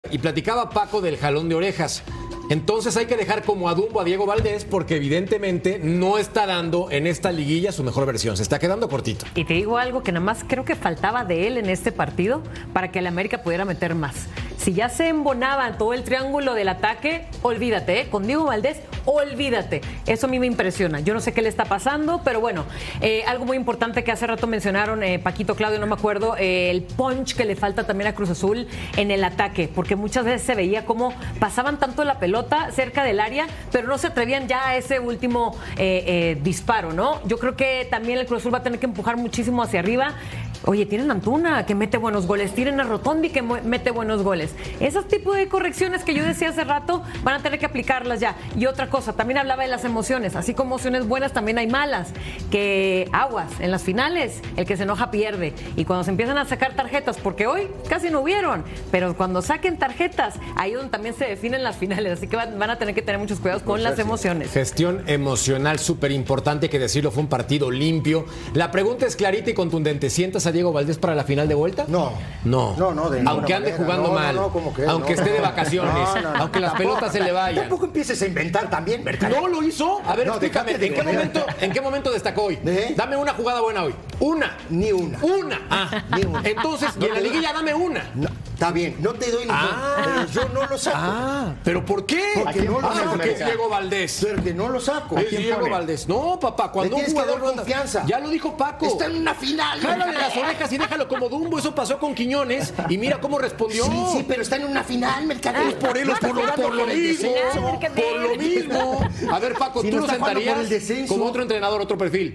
Y platicaba Paco del jalón de orejas. Entonces hay que dejar como a Dumbo a Diego Valdés porque evidentemente no está dando en esta liguilla su mejor versión. Se está quedando cortito. Y te digo algo que nada más creo que faltaba de él en este partido para que el América pudiera meter más. Si ya se embonaba todo el triángulo del ataque, olvídate, con Diego Valdés, olvídate. Eso a mí me impresiona. Yo no sé qué le está pasando, pero bueno, algo muy importante que hace rato mencionaron, Paquito, Claudio, no me acuerdo, el punch que le falta también a Cruz Azul en el ataque, porque muchas veces se veía cómo pasaban tanto la pelota cerca del área, pero no se atrevían ya a ese último disparo, ¿no? Yo creo que también el Cruz Azul va a tener que empujar muchísimo hacia arriba. Oye, tienen a Antuna, que mete buenos goles, tienen a Rotondi, que mete buenos goles. Esos tipos de correcciones que yo decía hace rato, van a tener que aplicarlas ya. Y otra cosa, también hablaba de las emociones, así como emociones buenas, también hay malas, que aguas, en las finales, el que se enoja pierde. Y cuando se empiezan a sacar tarjetas, porque hoy casi no hubieron, pero cuando saquen tarjetas, ahí es donde también se definen las finales, así que van a tener que tener muchos cuidados con las emociones. Gestión emocional súper importante, que decirlo, fue un partido limpio. La pregunta es clarita y contundente, ¿sientas a Diego Valdés para la final de vuelta? No. Aunque ande jugando mal, aunque esté de vacaciones, aunque las pelotas se le vayan. Tampoco empieces a inventar también, Mercado. ¿No lo hizo? A ver, explícame, ¿en qué momento destacó hoy? Dame una jugada buena hoy. Una. Ni una. Una. Ni una. Entonces, y en la liguilla dame una. No, está bien, no te doy ninguna, pero yo no lo saco. ¿Pero por qué? Porque no lo saco. Porque es Diego Valdés. Porque no lo saco. Es Diego Valdés. No, papá, cuando un jugador no anda confianza. Ya lo dijo Paco. Está en una final. Jálale las orejas y déjalo como Dumbo. Eso pasó con Quiñones y mira cómo respondió. Sí, pero está en una final, Mercado. Es por él, por lo mismo. Por lo mismo. A ver, Paco, ¿tú lo sentarías como otro entrenador, otro perfil?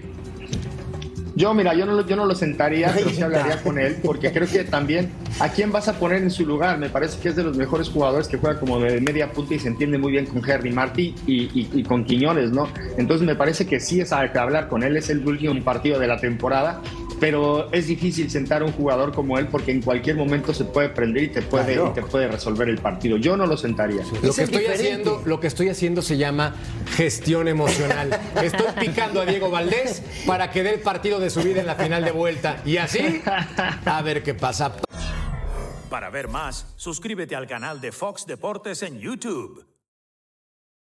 Yo no lo sentaría, pero sí hablaría con él, porque creo que también a quién vas a poner en su lugar. Me parece que es de los mejores jugadores que juega como de media punta y se entiende muy bien con Henry Martí y con Quiñones, ¿no? Entonces me parece que sí es a que hablar con él, es el último partido de la temporada, pero es difícil sentar a un jugador como él porque en cualquier momento se puede prender y te puede resolver el partido. Yo no lo sentaría. Lo que estoy haciendo se llama gestión emocional. Estoy picando a Diego Valdés para que dé el partido de su vida en la final de vuelta. Y así, a ver qué pasa. Para ver más, suscríbete al canal de Fox Deportes en YouTube.